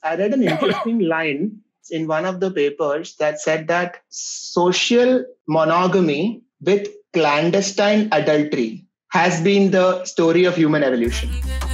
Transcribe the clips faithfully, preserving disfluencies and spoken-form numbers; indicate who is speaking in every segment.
Speaker 1: I read an interesting line in one of the papers that said that social monogamy with clandestine adultery has been the story of human evolution.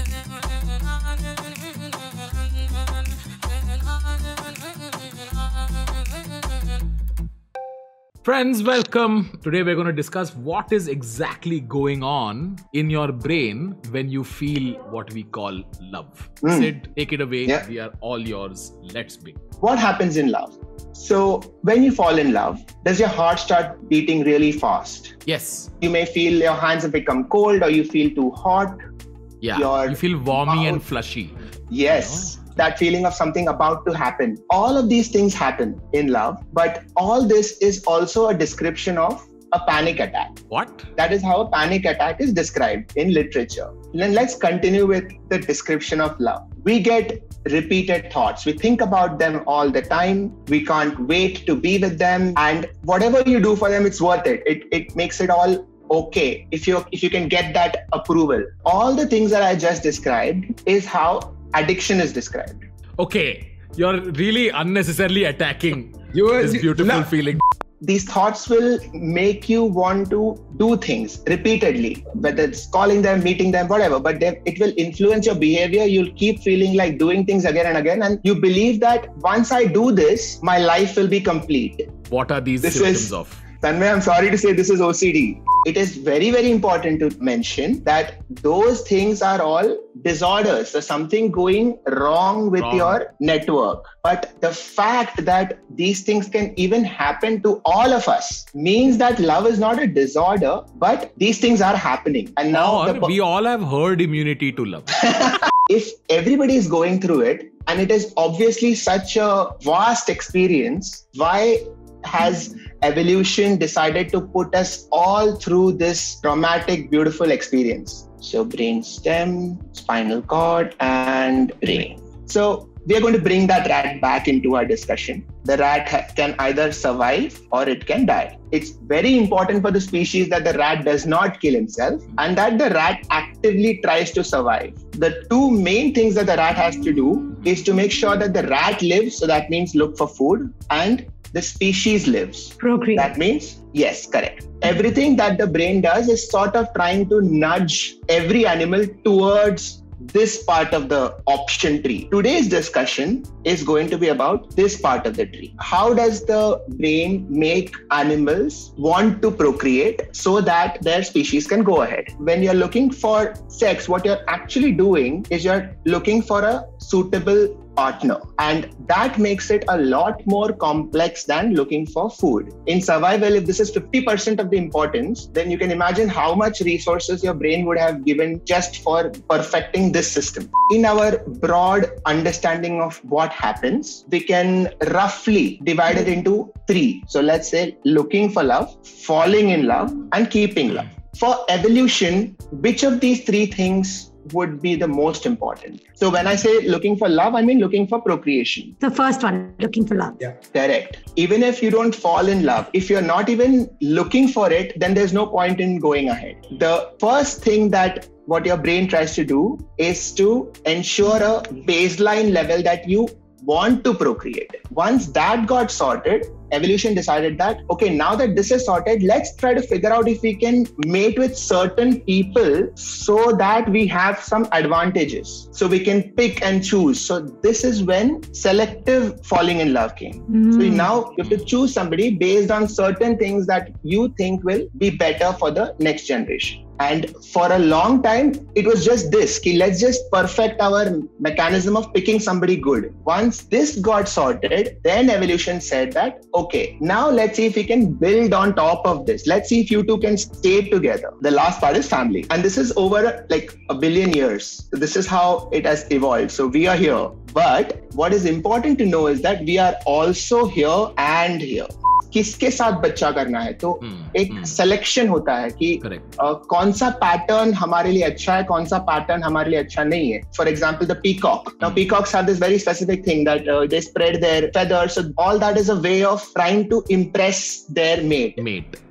Speaker 2: Friends, welcome. Today we're going to discuss what is exactly going on in your brain when you feel what we call love. Mm. Sid, take it away. Yeah. We are all yours. Let's begin.
Speaker 1: What happens in love? So when you fall in love, does your heart start beating really fast?
Speaker 2: Yes.
Speaker 1: You may feel your hands have become cold, or you feel too hot.
Speaker 2: Yeah. Your you feel warmy mouth. and flushy.
Speaker 1: Yes. You know? That feeling of something about to happen. All of these things happen in love, but all this is also a description of a panic attack.
Speaker 2: What?
Speaker 1: That is how a panic attack is described in literature. Then let's continue with the description of love. We get repeated thoughts. We think about them all the time. We can't wait to be with them. And whatever you do for them, it's worth it. It, it makes it all okay if you if you can get that approval. All the things that I just described is how addiction is described.
Speaker 2: Okay, you're really unnecessarily attacking this beautiful no. feeling.
Speaker 1: These thoughts will make you want to do things repeatedly, whether it's calling them, meeting them, whatever, but they, it will influence your behavior. You'll keep feeling like doing things again and again. And you believe that once I do this, my life will be complete.
Speaker 2: What are these
Speaker 1: this
Speaker 2: symptoms
Speaker 1: is,
Speaker 2: of?
Speaker 1: Tanmay, I'm sorry to say this is O C D. It is very, very important to mention that those things are all disorders. There's something going wrong with wrong. your network. But the fact that these things can even happen to all of us means that love is not a disorder, but these things are happening. And now
Speaker 2: or
Speaker 1: the po-
Speaker 2: we all have herd immunity to love.
Speaker 1: If everybody is going through it, and it is obviously such a vast experience, why has evolution decided to put us all through this traumatic, beautiful experience? So brain stem, spinal cord, and brain. So we are going to bring that rat back into our discussion. The rat ha- can either survive or it can die. It's very important for the species that the rat does not kill himself and that the rat actively tries to survive. The two main things that the rat has to do is to make sure that the rat lives. So that means look for food, and the species lives.
Speaker 3: Procreate.
Speaker 1: That means, yes, correct. Everything that the brain does is sort of trying to nudge every animal towards this part of the option tree. Today's discussion is going to be about this part of the tree. How does the brain make animals want to procreate so that their species can go ahead? When you're looking for sex, what you're actually doing is you're looking for a suitable partner, and that makes it a lot more complex than looking for food. In survival, if this is fifty percent of the importance, then you can imagine how much resources your brain would have given just for perfecting this system. In our broad understanding of what happens, we can roughly divide it into three. So let's say looking for love, falling in love, and keeping love. For evolution, which of these three things would be the most important? So when I say looking for love, I mean looking for procreation.
Speaker 3: The first one, looking for love.
Speaker 1: Yeah, correct. Even if you don't fall in love, if you're not even looking for it, then there's no point in going ahead. The first thing that what your brain tries to do is to ensure a baseline level that you want to procreate. Once that got sorted, evolution decided that, okay, now that this is sorted, let's try to figure out if we can mate with certain people so that we have some advantages. So we can pick and choose. So this is when selective falling in love came. Mm. So now you have to choose somebody based on certain things that you think will be better for the next generation. And for a long time, it was just this, ki let's just perfect our mechanism of picking somebody good. Once this got sorted, then evolution said that, okay, now let's see if we can build on top of this. Let's see if you two can stay together. The last part is family. And this is over like a billion years. This is how it has evolved. So we are here. But what is important to know is that we are also here and here. किसके साथ बच्चा करना है, तो hmm, एक selection hmm. होता है कि uh, कौन सा पैटर्न हमारे लिए अच्छा है, कौन सा पैटर्न हमारे लिए अच्छा नहीं है. For example the peacock. Now peacocks have this very specific thing that they spread their feathers. So all that is a way of trying to impress their mate.
Speaker 2: Mate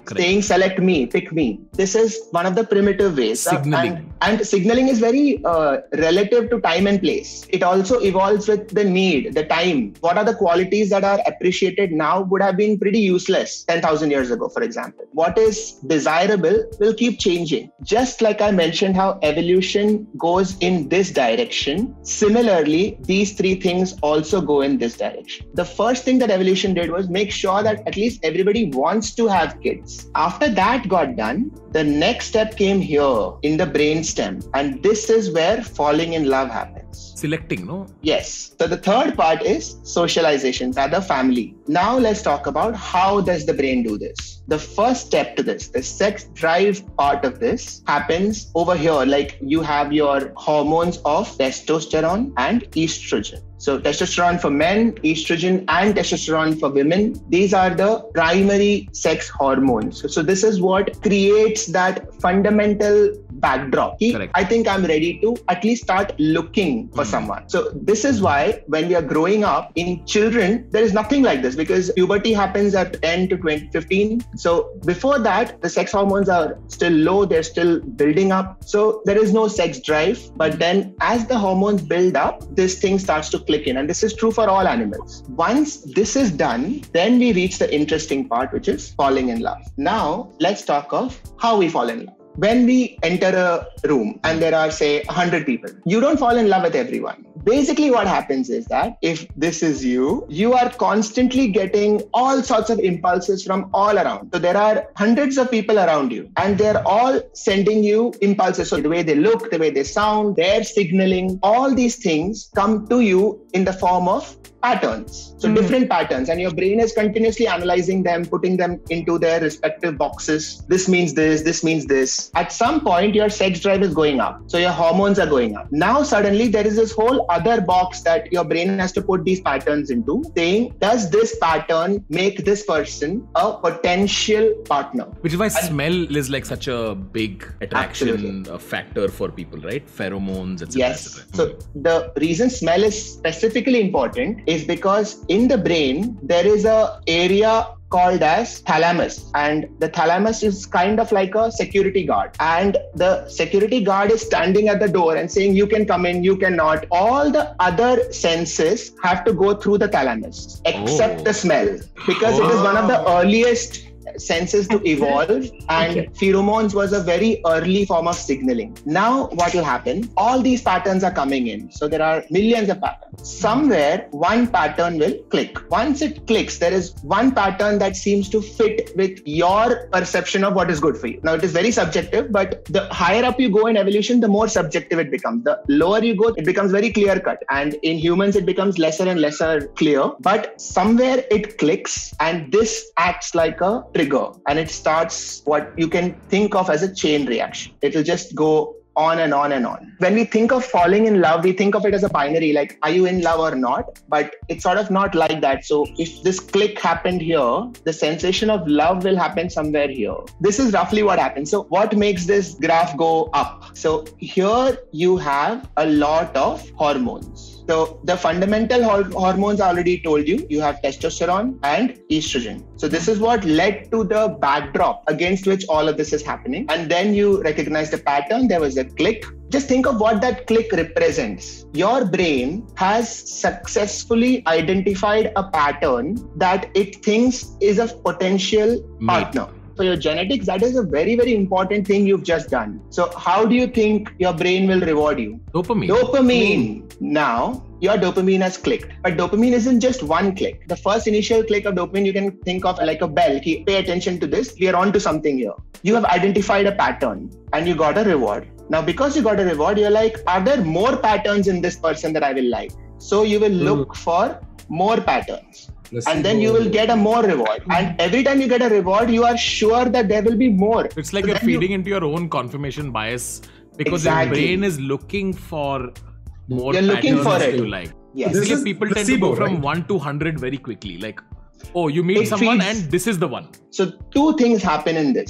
Speaker 2: Correct.
Speaker 1: saying select me, pick me. This is one of the primitive ways.
Speaker 2: Signaling.
Speaker 1: Uh, and, and signaling is very uh, relative to time and place. It also evolves with the need, the time. What are the qualities that are appreciated now would have been pretty useless ten thousand years ago, for example. What is desirable will keep changing. Just like I mentioned how evolution goes in this direction, similarly, these three things also go in this direction. The first thing that evolution did was make sure that at least everybody wants to have kids. After that got done, the next step came here in the brainstem. And this is where falling in love happens.
Speaker 2: Selecting, no?
Speaker 1: Yes. So the third part is socialization, rather family. Now let's talk about how does the brain do this. The first step to this, the sex drive part of this happens over here. Like you have your hormones of testosterone and estrogen. So testosterone for men, estrogen and testosterone for women. These are the primary sex hormones. So this is what creates that fundamental backdrop.
Speaker 2: Correct.
Speaker 1: I think I'm ready to at least start looking for mm. someone. So this is why when we are growing up in children, there is nothing like this because puberty happens at ten to twenty, fifteen. So before that, the sex hormones are still low. They're still building up. So there is no sex drive. But then as the hormones build up, this thing starts to click in. And this is true for all animals. Once this is done, then we reach the interesting part, which is falling in love. Now, let's talk of how we fall in love. When we enter a room and there are, say, one hundred people, you don't fall in love with everyone. Basically, what happens is that if this is you, you are constantly getting all sorts of impulses from all around. So there are hundreds of people around you and they're all sending you impulses. So the way they look, the way they sound, their signaling, all these things come to you in the form of patterns. So mm-hmm. different patterns, and your brain is continuously analyzing them, putting them into their respective boxes. This means this, this means this. At some point, your sex drive is going up. So your hormones are going up. Now, suddenly there is this whole other box that your brain has to put these patterns into, saying, does this pattern make this person a potential partner?
Speaker 2: Which is why and smell is like such a big attraction uh, factor for people, right? Pheromones, et cetera.
Speaker 1: Yes. Et cetera. So the reason smell is specifically important is because in the brain, there is a area called as thalamus, and the thalamus is kind of like a security guard, and the security guard is standing at the door and saying you can come in, you cannot. All the other senses have to go through the thalamus except oh. the smell, because oh. it is one of the earliest senses to evolve, and okay. pheromones was a very early form of signaling. Now what will happen? All these patterns are coming in. So there are millions of patterns. Somewhere one pattern will click. Once it clicks, there is one pattern that seems to fit with your perception of what is good for you. Now it is very subjective, but the higher up you go in evolution, the more subjective it becomes. The lower you go, it becomes very clear cut. And in humans, it becomes lesser and lesser clear. But somewhere it clicks, and this acts like a trigger, and it starts what you can think of as a chain reaction. It will just go on and on and on. When we think of falling in love, we think of it as a binary, like, are you in love or not? But it's sort of not like that. So if this click happened here, the sensation of love will happen somewhere here. This is roughly what happens. So what makes this graph go up? So here you have a lot of hormones. So the fundamental hor- hormones I already told you, you have testosterone and estrogen. So this is what led to the backdrop against which all of this is happening. And then you recognize the pattern. There was a click. Just think of what that click represents. Your brain has successfully identified a pattern that it thinks is a potential partner. For your genetics, that is a very, very important thing you've just done. So how do you think your brain will reward you?
Speaker 2: Dopamine.
Speaker 1: Dopamine. Mm. Now, your dopamine has clicked. But dopamine isn't just one click. The first initial click of dopamine, you can think of like a bell. Pay attention to this. We are on to something here. You have identified a pattern and you got a reward. Now, because you got a reward, you're like, are there more patterns in this person that I will like? So you will look mm. for more patterns. Let's and then you will get a more reward. And every time you get a reward, you are sure that there will be more.
Speaker 2: It's like so you're feeding you... into your own confirmation bias, because
Speaker 1: exactly.
Speaker 2: your brain is looking for more
Speaker 1: you're looking for it.
Speaker 2: To like.
Speaker 1: Yes.
Speaker 2: This is people tend to go from
Speaker 3: right?
Speaker 2: one to one hundred very quickly. Like, oh, you meet it someone feeds. And this is the one.
Speaker 1: So two things happen in this.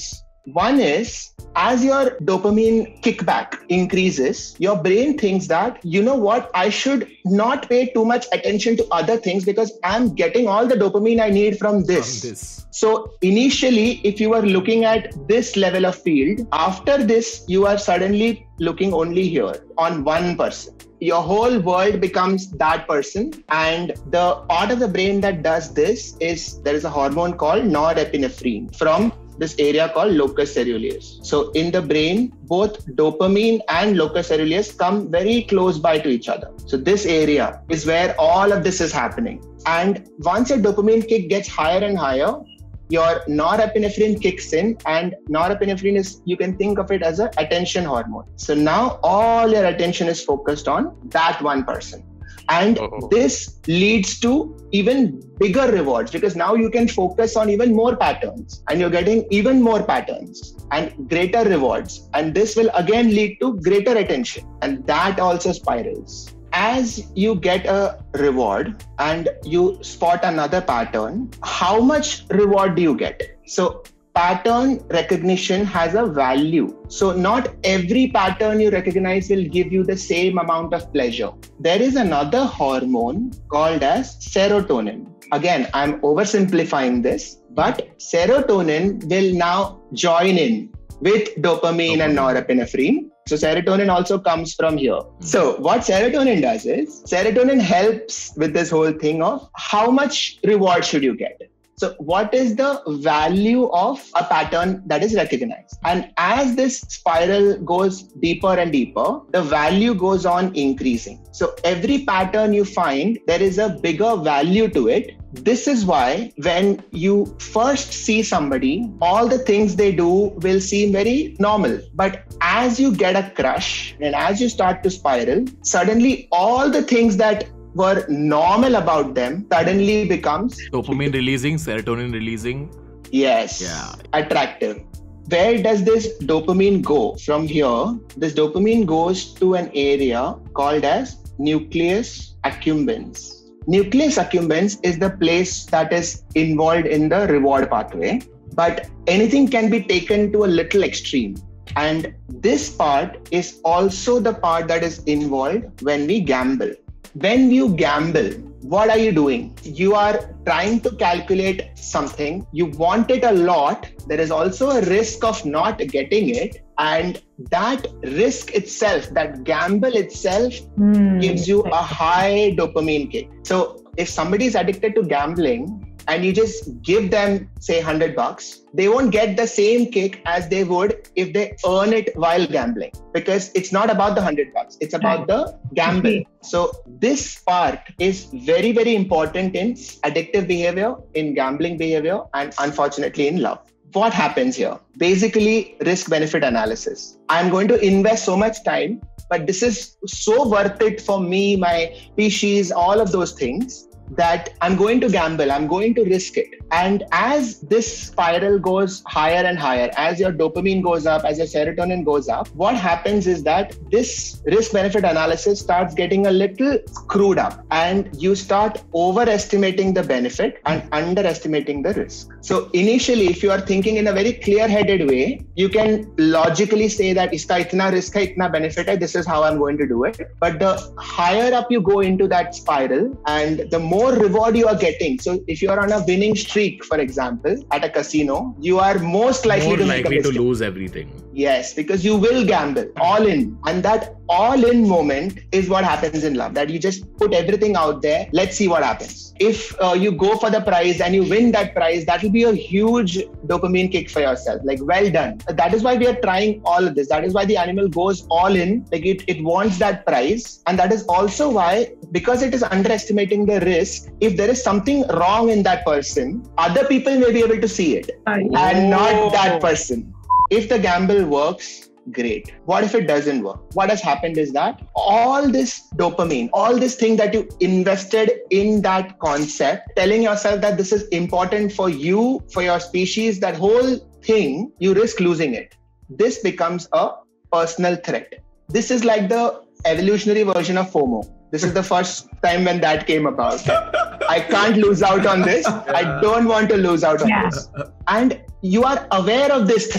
Speaker 1: One is, as your dopamine kickback increases, your brain thinks that, you know what, I should not pay too much attention to other things because I'm getting all the dopamine I need from this.
Speaker 2: From this.
Speaker 1: So initially, if you were looking at this level of field, after this, you are suddenly looking only here on one person. Your whole world becomes that person. And the part of the brain that does this is, there is a hormone called norepinephrine from this area called locus coeruleus. So in the brain, both dopamine and locus coeruleus come very close by to each other. So this area is where all of this is happening. And once your dopamine kick gets higher and higher, your norepinephrine kicks in, and norepinephrine is, you can think of it as an attention hormone. So now all your attention is focused on that one person. And Uh-oh. this leads to even bigger rewards, because now you can focus on even more patterns, and you're getting even more patterns and greater rewards. And this will again lead to greater attention, and that also spirals. As you get a reward and you spot another pattern, how much reward do you get? So pattern recognition has a value. So not every pattern you recognize will give you the same amount of pleasure. There is another hormone called as serotonin. Again, I'm oversimplifying this, but serotonin will now join in with dopamine okay. and norepinephrine. So serotonin also comes from here. So what serotonin does is, serotonin helps with this whole thing of how much reward should you get. So what is the value of a pattern that is recognized? And as this spiral goes deeper and deeper, the value goes on increasing. So every pattern you find, there is a bigger value to it. This is why when you first see somebody, all the things they do will seem very normal. But as you get a crush and as you start to spiral, suddenly all the things that were normal about them suddenly becomes
Speaker 2: dopamine releasing, serotonin releasing.
Speaker 1: Yes.
Speaker 2: Yeah.
Speaker 1: Attractive. Where does this dopamine go? From here, this dopamine goes to an area called as nucleus accumbens. Nucleus accumbens is the place that is involved in the reward pathway, but anything can be taken to a little extreme. And this part is also the part that is involved when we gamble. When you gamble, what are you doing? You are trying to calculate something. You want it a lot. There is also a risk of not getting it. And that risk itself, that gamble itself mm. gives you a high dopamine kick. So if somebody is addicted to gambling and you just give them, say, one hundred bucks, they won't get the same kick as they would if they earn it while gambling, because it's not about the one hundred bucks. It's about the gamble. So this part is very, very important in addictive behavior, in gambling behavior, and unfortunately in love. What happens here? Basically, risk-benefit analysis. I'm going to invest so much time, but this is so worth it for me, my species, all of those things, that I'm going to gamble, I'm going to risk it. And as this spiral goes higher and higher, as your dopamine goes up, as your serotonin goes up, what happens is that this risk-benefit analysis starts getting a little screwed up, and you start overestimating the benefit and underestimating the risk. So initially, if you are thinking in a very clear-headed way, you can logically say that iska itna risk hai, itna benefit hai, this is how I'm going to do it. But the higher up you go into that spiral, and the more reward you are getting. So if you are on a winning streak, for example, at a casino, you are most likely
Speaker 2: more
Speaker 1: to,
Speaker 2: likely to lose everything.
Speaker 1: Yes, because you will gamble all in. And that all in moment is what happens in love, that you just put everything out there. Let's see what happens. If uh, you go for the prize and you win that prize, that will be a huge dopamine kick for yourself. Like, well done. That is why we are trying all of this. That is why the animal goes all in. Like it, it wants that prize. And that is also why, because it is underestimating the risk, if there is something wrong in that person, other people may be able to see it oh. and not that person. If the gamble works, great. What if it doesn't work? What has happened is that all this dopamine, all this thing that you invested in that concept, telling yourself that this is important for you, for your species, that whole thing, you risk losing it. This becomes a personal threat. This is like the evolutionary version of FOMO. This is the first time when that came about. I can't lose out on this. I don't want to lose out on yeah. this. And you are aware of this threat.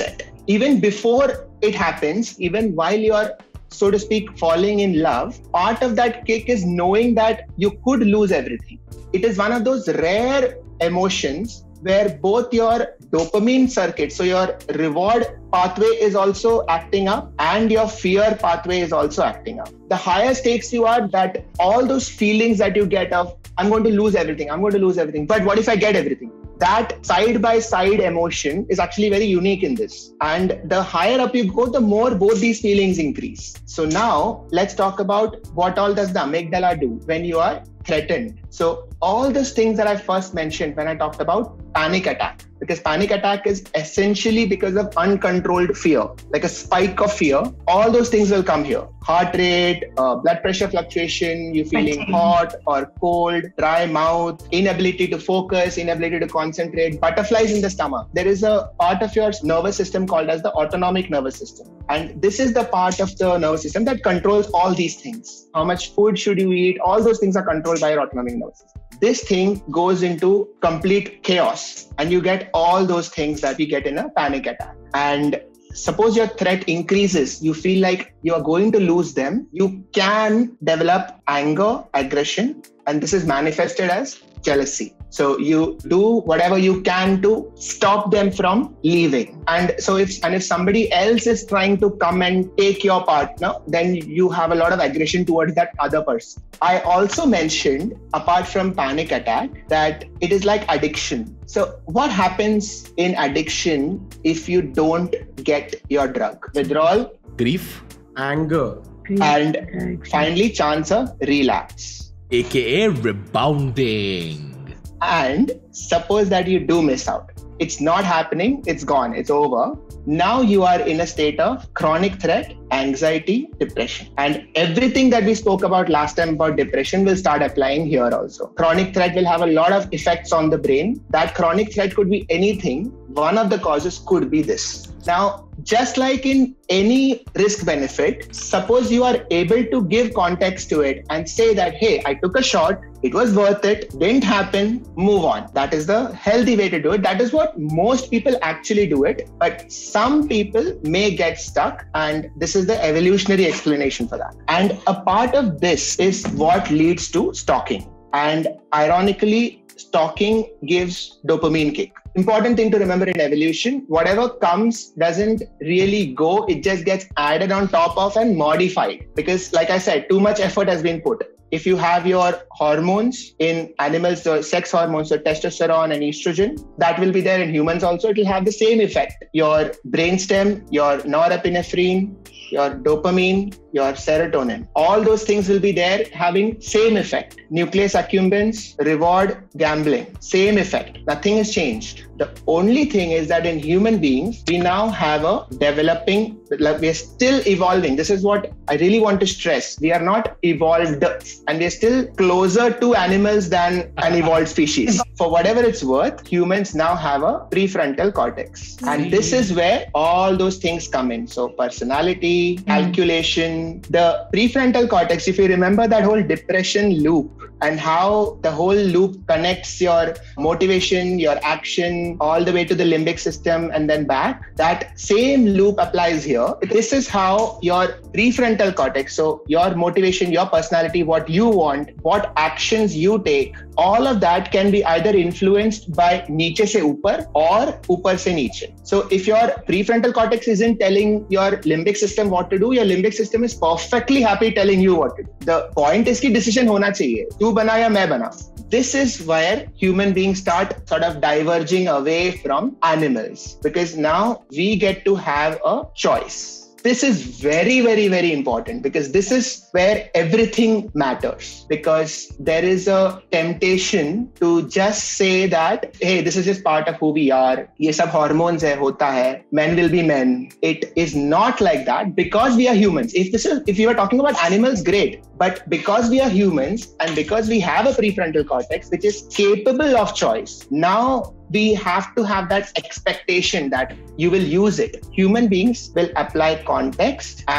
Speaker 1: even before it happens, even while you're, so to speak, falling in love, part of that kick is knowing that you could lose everything. It is one of those rare emotions where both your dopamine circuit, so your reward pathway is also acting up and your fear pathway is also acting up. The higher stakes you are, that all those feelings that you get of, I'm going to lose everything, I'm going to lose everything, but what if I get everything? That side by side emotion is actually very unique in this. And the higher up you go, the more both these feelings increase. So now let's talk about what all does the amygdala do when you are threatened. So all those things that I first mentioned when I talked about panic attack, because panic attack is essentially because of uncontrolled fear, like a spike of fear. All those things will come here. Heart rate, uh, blood pressure fluctuation, you feeling okay. hot or cold, dry mouth, inability to focus, inability to concentrate, butterflies in the stomach. There is a part of your nervous system called as the autonomic nervous system. And this is the part of the nervous system that controls all these things. How much food should you eat? All those things are controlled by your autonomic nervous system. This thing goes into complete chaos and you get all those things that we get in a panic attack. And suppose your threat increases, you feel like you are going to lose them, you can develop anger, aggression, and this is manifested as jealousy. So you do whatever you can to stop them from leaving. And so if and if somebody else is trying to come and take your partner, then you have a lot of aggression towards that other person. I also mentioned, apart from panic attack, that it is like addiction. So what happens in addiction if you don't get your drug? Withdrawal,
Speaker 2: grief,
Speaker 3: anger,
Speaker 1: and grief. Finally chance of relapse,
Speaker 2: aka rebounding.
Speaker 1: And suppose that you do miss out. It's not happening, it's gone, it's over. Now you are in a state of chronic threat, anxiety, depression. And everything that we spoke about last time about depression will start applying here also. Chronic threat will have a lot of effects on the brain. That chronic threat could be anything. One of the causes could be this. Now, just like in any risk benefit, suppose you are able to give context to it and say that, hey, I took a shot, it was worth it, didn't happen, move on. That is the healthy way to do it. That is what most people actually do it. But some people may get stuck, and this is the evolutionary explanation for that. And a part of this is what leads to stalking. And ironically, stalking gives dopamine kick. Important thing to remember in evolution, whatever comes doesn't really go, it just gets added on top of and modified. Because like I said, too much effort has been put. If you have your hormones in animals, the sex hormones, so testosterone and estrogen, that will be there in humans also. It will have the same effect. Your brainstem, your norepinephrine, your dopamine, your serotonin, all those things will be there having same effect. Nucleus accumbens, reward, gambling, same effect. Nothing has changed. The only thing is that in human beings, we now have a developing, like we are still evolving. This is what I really want to stress. We are not evolved, and we are still closer to animals than an evolved species. For whatever it's worth, humans now have a prefrontal cortex. And this is where all those things come in. So personality, calculation, the prefrontal cortex, if you remember that whole depression loop and how the whole loop connects your motivation, your action, all the way to the limbic system and then back, that same loop applies here. This is how your prefrontal cortex, so your motivation, your personality, what you want, what actions you take, all of that can be either influenced by niche se upar or upar se niche. So if your prefrontal cortex isn't telling your limbic system what to do, your limbic system is perfectly happy telling you what to do. The point is ki decision hona chahiye. Tu bana ya main bana. This is where human beings start sort of diverging away from animals, because now we get to have a choice. This is very, very, very important, because this is where everything matters, because there is a temptation to just say that, hey, this is just part of who we are. Ye sab hormones hai, hota hai. Men will be men. It is not like that, because we are humans. If this is, if you are talking about animals, great. But because we are humans and because we have a prefrontal cortex, which is capable of choice, now we have to have that expectation that you will use it. Human beings will apply context and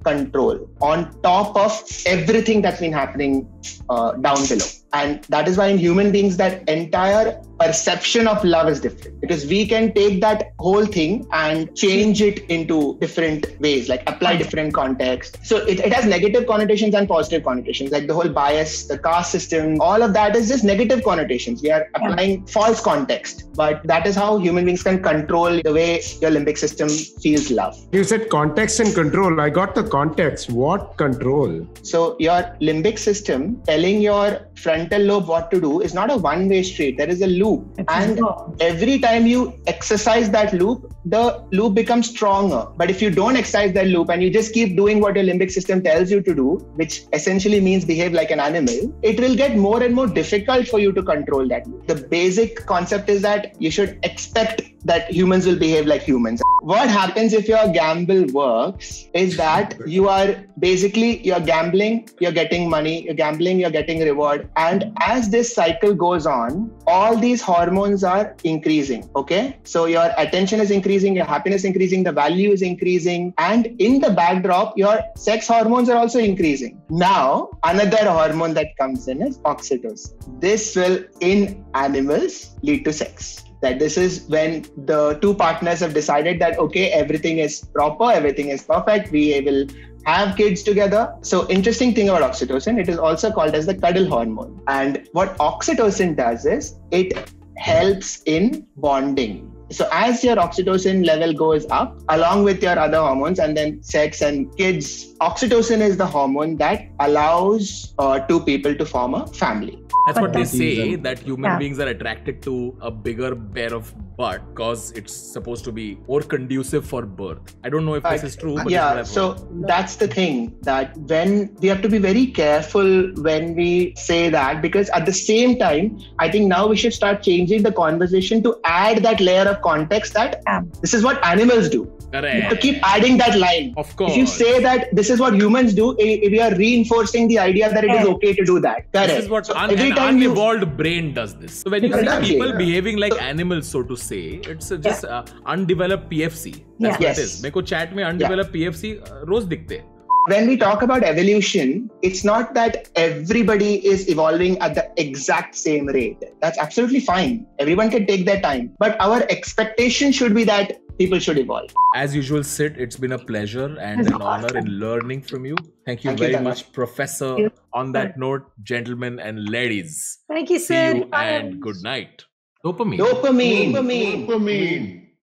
Speaker 1: control on top of everything that's been happening uh, down below. And that is why in human beings, that entire perception of love is different, because we can take that whole thing and change it into different ways, like apply different contexts. So it, it has negative connotations and positive connotations, like the whole bias, the caste system, all of that is just negative connotations. We are applying yeah. false context, but that is how human beings can control the way your limbic system feels love.
Speaker 3: You said context and control. I got the context. What control?
Speaker 1: So your limbic system telling your frontal lobe what to do is not a one-way street. There is a loop. And every time you exercise that loop, the loop becomes stronger. But if you don't exercise that loop and you just keep doing what your limbic system tells you to do, which essentially means behave like an animal, it will get more and more difficult for you to control that loop. The basic concept is that you should expect that humans will behave like humans. What happens if your gamble works is that you are basically, you're gambling, you're getting money, you're gambling, you're getting reward. And as this cycle goes on, all these hormones are increasing, okay? So your attention is increasing, your happiness increasing, the value is increasing. And in the backdrop, your sex hormones are also increasing. Now, another hormone that comes in is oxytocin. This will, in animals, lead to sex. That this is when the two partners have decided that, okay, everything is proper, everything is perfect, we will have kids together. So interesting thing about oxytocin, it is also called as the cuddle hormone. And what oxytocin does is it helps in bonding. So as your oxytocin level goes up, along with your other hormones and then sex and kids, oxytocin is the hormone that allows uh, two people to form a family.
Speaker 2: That's what they say, that human yeah. beings are attracted to a bigger pair of butt because it's supposed to be more conducive for birth. I don't know if but, this is true. But
Speaker 1: yeah, so heard. That's the thing, that when we have to be very careful when we say that, because at the same time, I think now we should start changing the conversation to add that layer of context that yeah. this is what animals do.
Speaker 2: Correct.
Speaker 1: To keep adding that line.
Speaker 2: Of course.
Speaker 1: If you say that this is what humans do, we are reinforcing the idea that it is okay to do that. Correct.
Speaker 2: This is what so un- every an time unevolved you... brain does this. So when you exactly. see people yeah. behaving like so, animals, so to say, it's just yeah. uh, undeveloped P F C. That's yeah. what yes. it is. Meko chat mein undeveloped yeah. P F C uh, roz dikhte.
Speaker 1: When we talk about evolution, it's not that everybody is evolving at the exact same rate. That's absolutely fine. Everyone can take their time. But our expectation should be that people should evolve.
Speaker 2: As usual, Sid, it's been a pleasure and an honor in learning from you. Thank you Thank very you, much, Professor. You. On that note, gentlemen and ladies.
Speaker 4: Thank you, Sid.
Speaker 2: See you and good night. Dopamine.
Speaker 1: Dopamine. Dopamine. Dopamine.